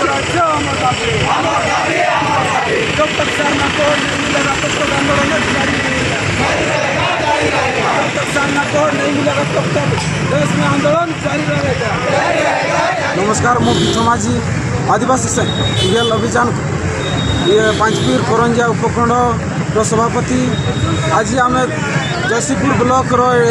राज्य अमर दाबी जब तक सामना को नहीं मिलेगा तब तक आंदोलन जारी रहेगा। जब तक सामना को नहीं मिलेगा तब तक देश में आंदोलन जारी रहेगा। नमस्कार, मो समाजी आदिवासी रेल अभियान ये पांचपीर करंजिया उपखंड सभापति आज आम जयसीपुर ब्लॉक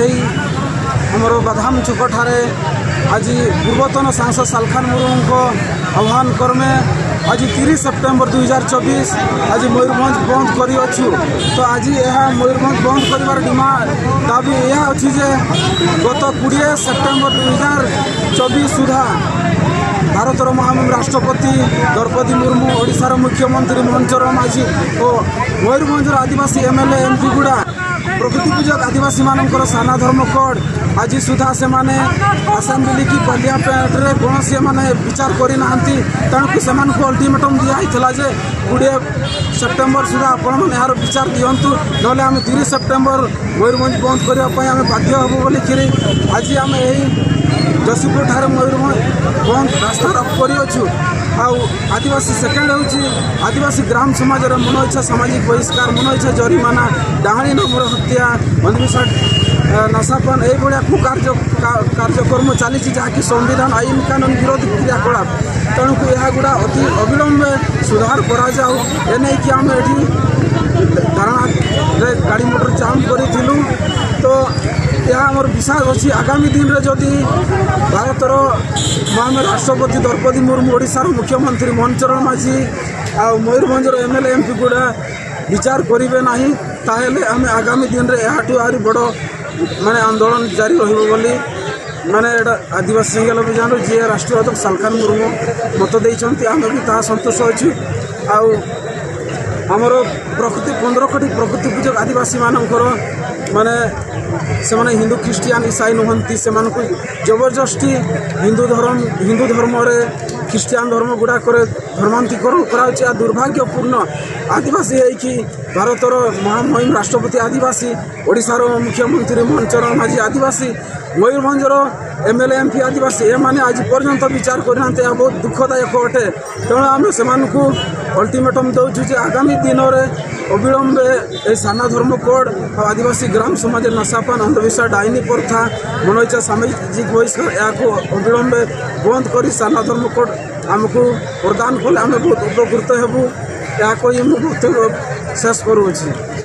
रमर बाधाम छक ठारे आज पूर्वतन सांसद सालखान मुर्मू आह्वान क्रमे आज 30 सेप्टेम्बर 2024 आज मयूरभंज बंद करूँ। तो आज यह मयूरभंज बंद कर डिमांड दाबी यह अच्छी जे गत 20 सेप्टेम्बर 2024 सुधा भारतर महामहिम राष्ट्रपति द्रौपदी मुर्मू ओडिशार मुख्यमंत्री मोहन चरण माझी और मयूरभंजर आदिवासी एमएलए एमपी गुड़ा प्रकृति पूजक आदिवासी मानकर साना धर्म कोड आज सुधा से माने असेंबली की पार्लियामेंट कौन से माने विचार करना तेणुक से अल्टीमेटम दिखाई जे 20 सेप्टेम्बर सुधा आपण मैंने यार विचार दिंतु ना आम 30 सेप्टेम्बर मयूरभंज बंद करने बाध्य हबू बोलिकी आज आम यही जयसीपुर ठारे मयूरभंज बंद रास्ता रोक कर आदिवासी सेकेंड हूँ आदिवासी ग्राम समाज मन इच्छा सामाजिक बहिष्कार मन इच्छा जरिमाना डाहाणी नंबर हत्या अंधविश्वास नशापान यह कार्यक्रम चली जहाँकि संविधान आईन कानून विरोधी क्रियाकलाप तेणुक यह गुड़ा अति अविलंबे सुधार करें कि आम ये धारणा गाड़ी मोटर जाम करूँ। तो यह आमर विश्वास अच्छी आगामी दिन में जदि भारतर महामहिम राष्ट्रपति द्रौपदी मुर्मू ओडिशार मुख्यमंत्री मोहन चरण माझी आ मयूरभंजर एमएलए एमपी गुड़ा विचार करेंगे ना ताहले आम आगामी दिन में यह आहरी बड़ माने आंदोलन जारी रही माने आदिवासी सिंगल अभियान जी राष्ट्रीय अध्यक्ष सालखान मुर्मू मत देते आम भी ता सन्तुष्ट अच्छी आमर प्रकृति 15 कोटी प्रकृति पूजक आदिवासी मानकर माने से माने हिंदू ख्रीस्टियान ईसाई नुहंती से जबरदस्ती हिंदू धर्म रे ख्रीस्टियान धर्म गुड़ाक धर्मांतरीकरण करा दुर्भाग्यपूर्ण आदिवासी है कि भारतर महामहिम राष्ट्रपति आदिवासी ओडिशार मुख्यमंत्री मोहन चरण माझी आदिवासी मयूरभंजर एमएलए एमपी आदिवासी ए माने आज पर्यंत विचार करना बहुत दुखदायक अटे। तेणु आम से अल्टीमेटम दौचु जे आगामी दिन में अविलंबे ए साना धर्म कोड आदिवासी ग्राम समाज नशापान अंधविश्वास डाइनी प्रथा मन इच्छा सामाजिक बहिष्कार या अविलंबे बंद कर साना धर्म कोड आमको प्रदान कले आम बहुत उपकृत हेबू या कही मुझे शेष करूँ।